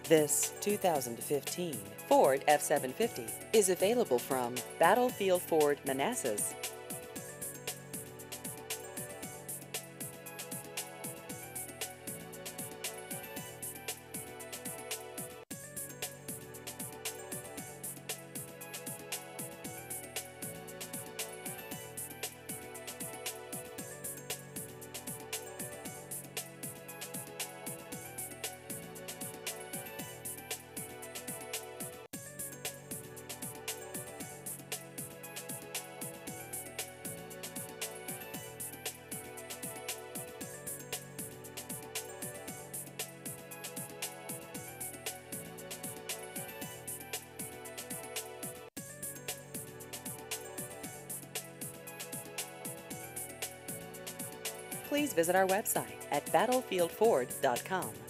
This 2015 Ford F-750 is available from Battlefield Ford Manassas. Please visit our website at battlefieldford.com.